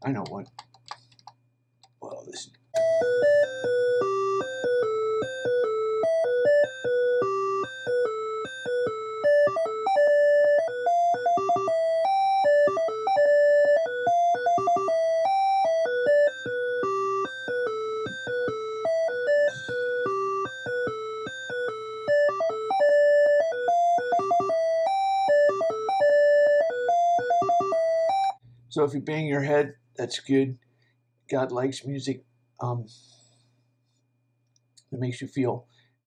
I know what. Well, this. So if you bang your head, that's good. God likes music that makes you feel